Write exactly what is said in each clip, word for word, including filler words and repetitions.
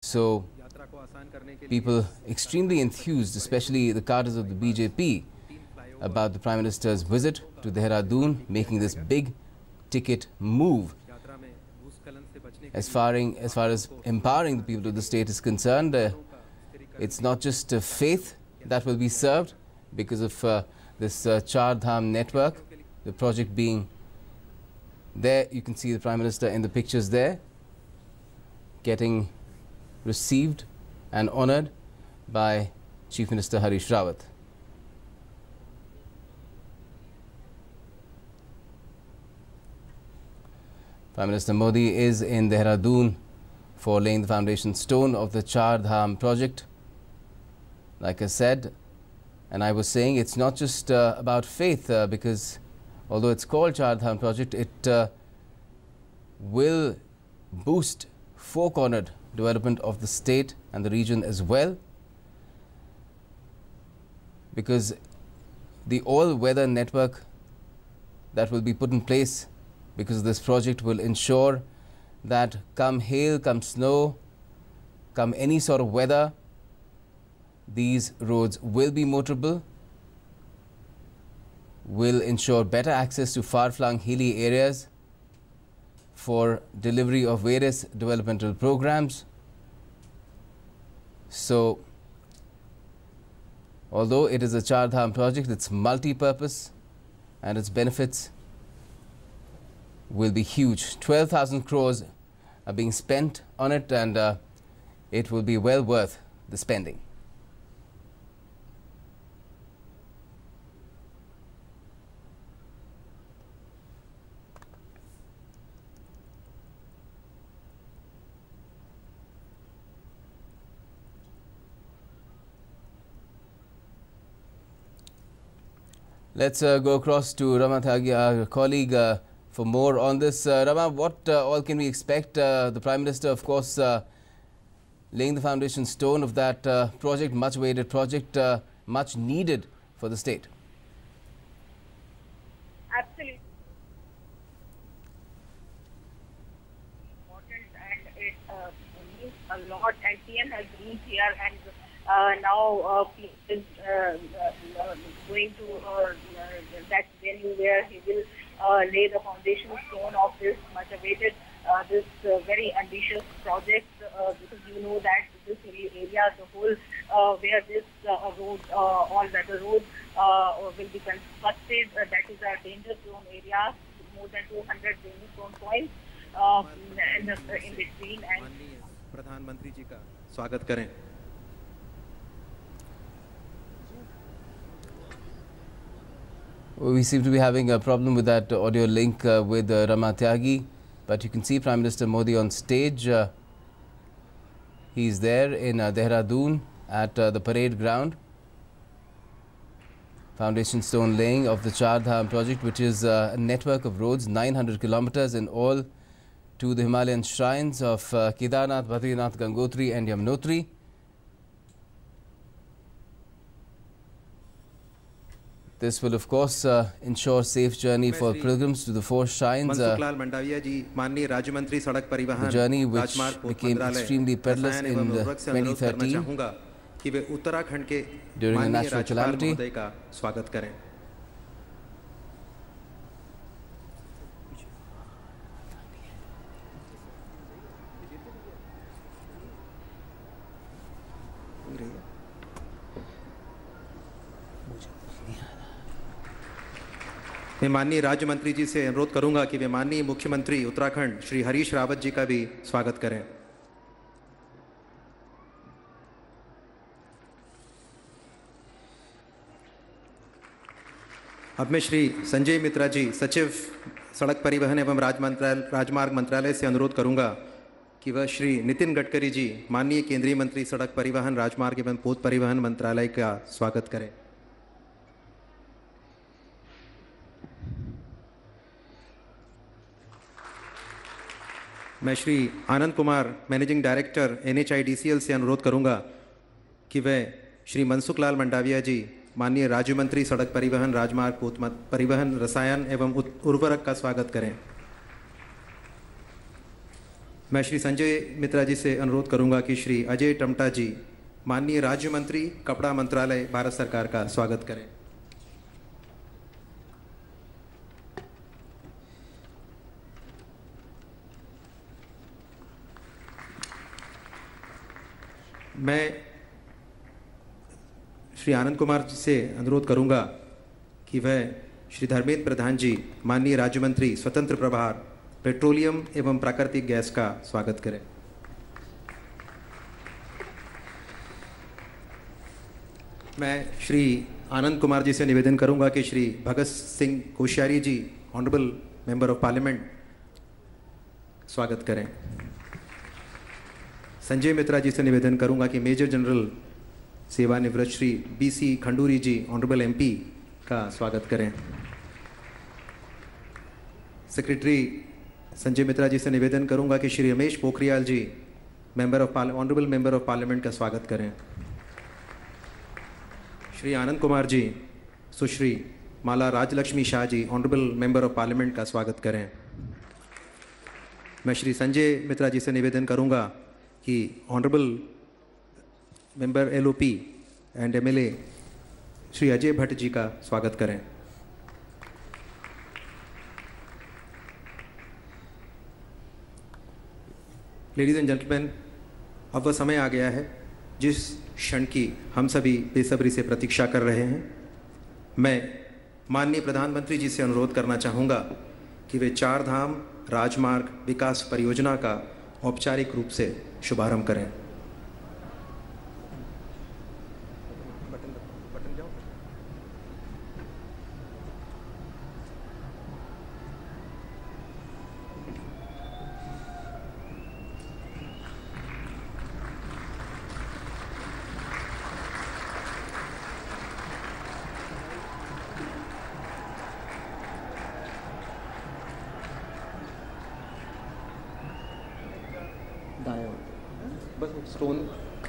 So people extremely enthused, especially the cadres of the B J P, about the Prime Minister's visit to Dehradun, making this big ticket move. As far, in, as far as empowering the people of the state is concerned, uh, it's not just uh, faith that will be served because of uh, this uh, Char Dham network, the project being there. You can see the Prime Minister in the pictures there, getting received and honoured by Chief Minister Harish Rawat. Prime Minister Modi is in Dehradun for laying the foundation stone of the Char Dham project. Like I said, and I was saying, it's not just uh, about faith, uh, because although it's called Char Dham project, it uh, will boost four-cornered development of the state and the region as well, because the all-weather network that will be put in place because of this project will ensure that come hail, come snow, come any sort of weather, these roads will be motorable, will ensure better access to far-flung hilly areas for delivery of various developmental programs. So, although it is a Char Dham project, it's multi-purpose and its benefits will be huge. twelve thousand crores are being spent on it, and uh, it will be well worth the spending. Let's uh, go across to Rama Tyagi, our colleague, uh, for more on this. Uh, Rama, what uh, all can we expect? Uh, the Prime Minister, of course, uh, laying the foundation stone of that uh, project, much awaited project, uh, much needed for the state. Absolutely. Important, and it uh, means a lot. And P M has been here, and uh, now uh, P M is uh, uh, going to uh, that venue where he will uh, lay the foundation stone of this much awaited, uh, this uh, very ambitious project, uh, because you know that this area, the whole uh, where this uh, road, uh, all-weather road uh, will be constructed, uh, that is a danger zone area, more than two hundred danger zone points uh, in, the, in between. And प्रधानमंत्री जी का स्वागत करें. We seem to be having a problem with that audio link uh, with uh, Rama Tyagi, but you can see Prime Minister Modi on stage. Uh, he's there in uh, Dehradun at uh, the parade ground. Foundation stone laying of the Char Dham project, which is uh, a network of roads, nine hundred kilometers in all, to the Himalayan shrines of uh, Kedarnath, Badrinath, Gangotri and Yamunotri. This will, of course, uh, ensure safe journey for pilgrims to the four shrines. Uh, the journey, which became extremely perilous in the twenty thirteen during a natural calamity. मैं माननीय राज्य मंत्री जी से अनुरोध करूंगा कि वे माननीय मुख्यमंत्री उत्तराखंड श्री हरीश रावत जी का भी स्वागत करें. अब मैं श्री संजय मित्रा जी, सचिव सड़क परिवहन एवं राजमार्ग मंत्रालय से अनुरोध करूंगा कि वह श्री नितिन गडकरी जी, माननीय केंद्रीय मंत्री सड़क परिवहन, राजमार्ग एवं पोत परिवहन मंत्रालय का स्वागत करें. मैं Shri Anand Kumar, managing director N H I D C L से अनुरोध करूंगा कि वे श्री मनसुख लाल मंडाविया जी, माननीय राज्य मंत्री सड़क परिवहन, राजमार्ग, पोत परिवहन, रसायन एवं उर्वरक का स्वागत करें. मैं श्री संजय मित्रा जी से अनुरोध करूंगा कि श्री अजय टमटा जी, माननीय राज्य मंत्री कपड़ा मंत्रालय, भारत सरकार का स्वागत करें। मैं श्री आनंद कुमार जी से अनुरोध करूंगा कि वह श्री धर्मेंद्र प्रधान जी, माननीय राज्य मंत्री स्वतंत्र प्रभार पेट्रोलियम एवं प्राकृतिक गैस का स्वागत करें। मैं श्री आनंद कुमार जी से निवेदन करूंगा कि Shri Bhagat Singh Koshyari ji, honourable member of parliament, स्वागत करें। संजय मित्रा जी से निवेदन करूंगा कि मेजर जनरल सेवानिवृत्त Shri B C Khanduri ji, honourable MP, का स्वागत करें। सेक्रेटरी संजय मित्रा जी से निवेदन करूंगा कि Shri Ramesh Pokhriyal ji, member of honourable member of parliament, का स्वागत करें। Shri Anand Kumar ji, Sushri Mala Rajyalakshmi Shah ji, honourable member of parliament, का स्वागत करें। मैं श्री संजय मित्रा जी से निवेदन करूंगा कि honourable member LOP and MLA Shri Ajay Bhatt ji का स्वागत करें। लेडीज एंड जेंटलमैन, अब वह समय आ गया है जिस क्षण की हम सभी बेसब्री से प्रतीक्षा कर रहे हैं। मैं माननीय प्रधानमंत्री जी से अनुरोध करना चाहूँगा कि वे चार धाम राजमार्ग विकास परियोजना का औपचारिक रूप से शुभारंभ करें। बस स्टोन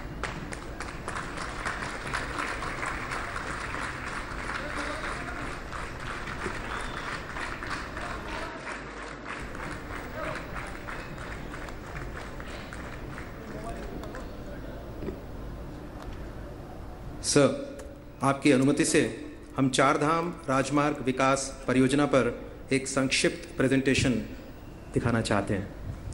सर, आपकी अनुमति से हम चार धाम राजमार्ग विकास परियोजना पर एक संक्षिप्त प्रेजेंटेशन दिखाना चाहते हैं।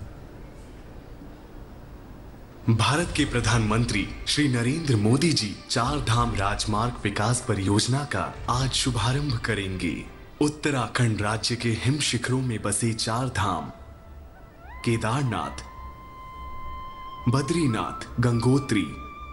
भारत के प्रधानमंत्री श्री नरेंद्र मोदी जी चार धाम राजमार्ग विकास परियोजना का आज शुभारंभ करेंगे। उत्तराखंड राज्य के हिम शिखरों में बसे चार धाम केदारनाथ, बद्रीनाथ, गंगोत्री,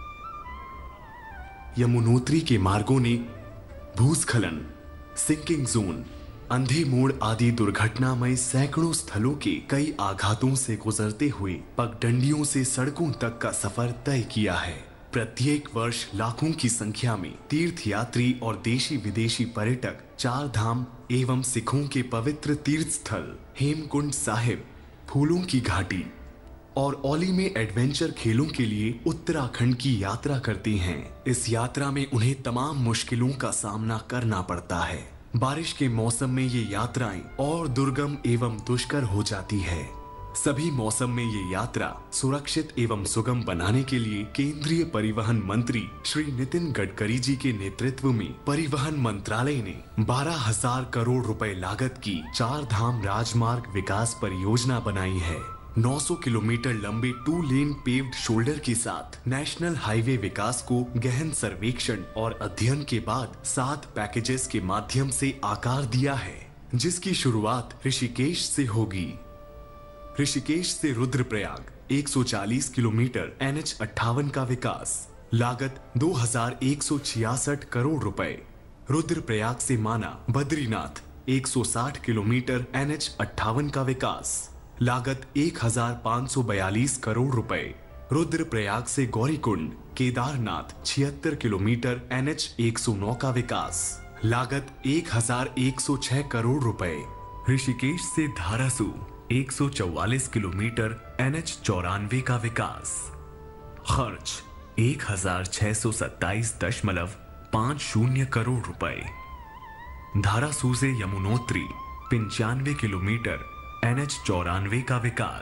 यमुनोत्री के मार्गों ने भूस्खलन, सिंकिंग जोन, अंधे मोड़ आदि दुर्घटनामय सैकड़ों स्थलों के कई आघातों से गुजरते हुए पगडंडियों से सड़कों तक का सफर तय किया है। प्रत्येक वर्ष लाखों की संख्या में तीर्थयात्री और देशी विदेशी पर्यटक चार धाम एवं सिखों के पवित्र तीर्थ स्थल हेमकुंड साहिब, फूलों की घाटी और औली में एडवेंचर खेलों के लिए उत्तराखंड की यात्रा करते हैं। इस यात्रा में उन्हें तमाम मुश्किलों का सामना करना पड़ता है। बारिश के मौसम में ये यात्राएं और दुर्गम एवं दुष्कर हो जाती है। सभी मौसम में ये यात्रा सुरक्षित एवं सुगम बनाने के लिए केंद्रीय परिवहन मंत्री श्री नितिन गडकरी जी के नेतृत्व में परिवहन मंत्रालय ने बारह हजार करोड़ रुपए लागत की चार धाम राजमार्ग विकास परियोजना बनाई है। नौ सौ किलोमीटर लंबे टू लेन पेव्ड शोल्डर के साथ नेशनल हाईवे विकास को गहन सर्वेक्षण और अध्ययन के बाद सात पैकेजेस के माध्यम से आकार दिया है, जिसकी शुरुआत ऋषिकेश से होगी। ऋषिकेश से रुद्रप्रयाग एक सौ चालीस किलोमीटर एन एच अट्ठावन का विकास, लागत दो हजार एक सौ छियासठ करोड़ रुपए। रुद्रप्रयाग से माना बद्रीनाथ एक सौ साठ किलोमीटर एन एच अट्ठावन का विकास, लागत एक हजार पाँच सौ बयालीस करोड़ रुपए। रुद्रप्रयाग से गौरीकुंड केदारनाथ छिहत्तर किलोमीटर एन एच एक सौ नौ का विकास, लागत एक हजार एक सौ छह करोड़ रुपए। ऋषिकेश से धारासू एक सौ चौवालीस किलोमीटर एन एच चौरानवे का विकास, खर्च एक हजार छह सौ सत्ताईस दशमलव पाँच शून्य करोड़ रुपए। धारासू से यमुनोत्री पंचानवे किलोमीटर एन एच चौरानवे का विकास,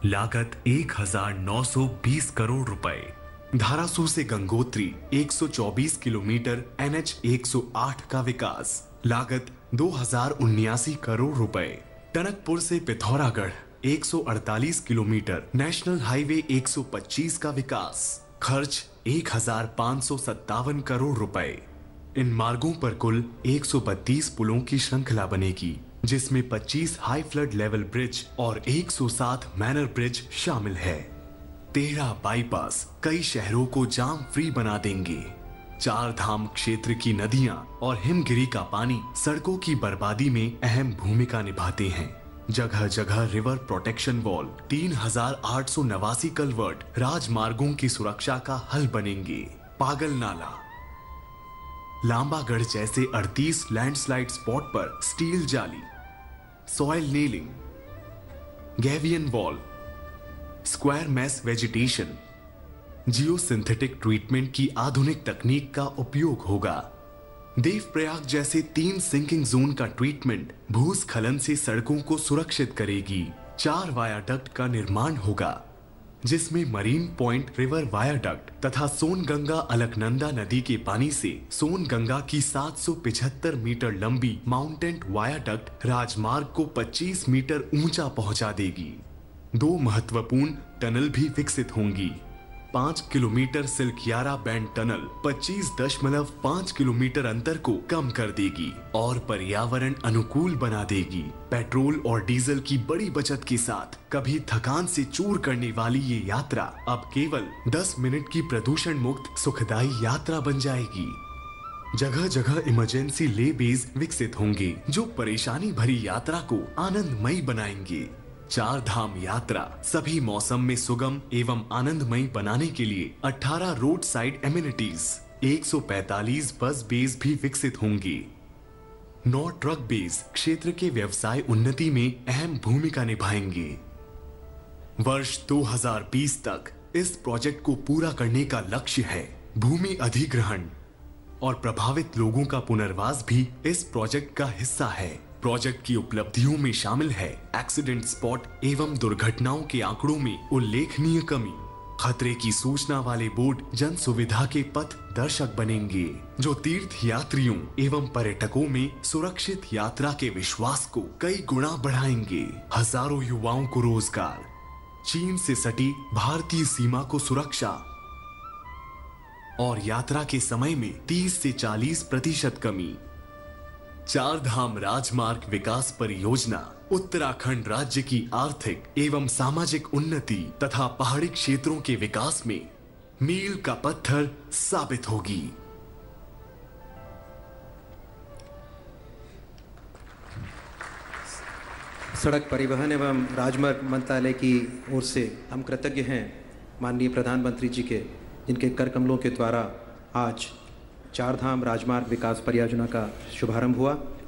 लागत एक हजार नौ सौ बीस करोड़ रुपए। धारासू से गंगोत्री एक सौ चौबीस किलोमीटर एन एच एक सौ आठ का विकास, लागत दो हजार उन्यासी करोड़ रुपए। टनकपुर से पिथौरागढ़ एक सौ अड़तालीस किलोमीटर नेशनल हाईवे एक सौ पच्चीस का विकास, खर्च एक हजार पाँच सौ सत्तावन करोड़ रुपए। इन मार्गों पर कुल एक सौ बत्तीस पुलों की श्रृंखला बनेगी, जिसमें पच्चीस हाई फ्लड लेवल ब्रिज और एक सौ सात मैनर ब्रिज शामिल है। तेरह बाईपास कई शहरों को जाम फ्री बना देंगे। चार धाम क्षेत्र की नदियां और हिमगिरी का पानी सड़कों की बर्बादी में अहम भूमिका निभाते हैं। जगह जगह रिवर प्रोटेक्शन वॉल, तीन हजार आठ सौ नवासी कलवर्ट राजमार्गों की सुरक्षा का हल बनेंगे। पागल नाला, लांबागढ़ जैसे अड़तीस लैंडस्लाइड स्पॉट पर स्टील जाली, soil nailing, gabion wall, square mesh vegetation, geosynthetic treatment की आधुनिक तकनीक का उपयोग होगा। देवप्रयाग जैसे तीन सिंकिंग जोन का ट्रीटमेंट भूस्खलन से सड़कों को सुरक्षित करेगी। चार वायाडक्ट का निर्माण होगा, जिसमें मरीन पॉइंट रिवर वायाडक्ट तथा सोनगंगा अलकनंदा नदी के पानी से सोनगंगा की सात सौ पिछहत्तर मीटर लंबी माउंटेन वायाडक्ट राजमार्ग को पच्चीस मीटर ऊंचा पहुंचा देगी। दो महत्वपूर्ण टनल भी विकसित होंगी। पाँच किलोमीटर सिल्कियारा बैंड टनल पच्चीस दशमलव पाँच किलोमीटर अंतर को कम कर देगी और पर्यावरण अनुकूल बना देगी। पेट्रोल और डीजल की बड़ी बचत के साथ कभी थकान से चूर करने वाली ये यात्रा अब केवल दस मिनट की प्रदूषण मुक्त सुखदायी यात्रा बन जाएगी। जगह जगह इमरजेंसी ले बेस विकसित होंगे, जो परेशानी भरी यात्रा को आनंदमयी बनाएंगे। चार धाम यात्रा सभी मौसम में सुगम एवं आनंदमयी बनाने के लिए अठारह रोड साइड एमिनिटीज, एक सौ पैंतालीस बस बेस भी विकसित होंगे। नौ ट्रक बेस क्षेत्र के व्यवसाय उन्नति में अहम भूमिका निभाएंगे। वर्ष दो हजार बीस तक इस प्रोजेक्ट को पूरा करने का लक्ष्य है। भूमि अधिग्रहण और प्रभावित लोगों का पुनर्वास भी इस प्रोजेक्ट का हिस्सा है। प्रोजेक्ट की उपलब्धियों में शामिल है एक्सीडेंट स्पॉट एवं दुर्घटनाओं के आंकड़ों में उल्लेखनीय कमी। खतरे की सूचना वाले बोर्ड जन सुविधा के पथ दर्शक बनेंगे, जो तीर्थ यात्रियों एवं पर्यटकों में सुरक्षित यात्रा के विश्वास को कई गुना बढ़ाएंगे। हजारों युवाओं को रोजगार, चीन से सटी भारतीय सीमा को सुरक्षा और यात्रा के समय में तीस से चालीस प्रतिशत कमी। चार धाम राजमार्ग विकास परियोजना उत्तराखंड राज्य की आर्थिक एवं सामाजिक उन्नति तथा पहाड़ी क्षेत्रों के विकास में मील का पत्थर साबित होगी। सड़क परिवहन एवं राजमार्ग मंत्रालय की ओर से हम कृतज्ञ हैं माननीय प्रधानमंत्री जी के, जिनके कर कमलों के द्वारा आज चार धाम राजमार्ग विकास परियोजना का शुभारंभ हुआ।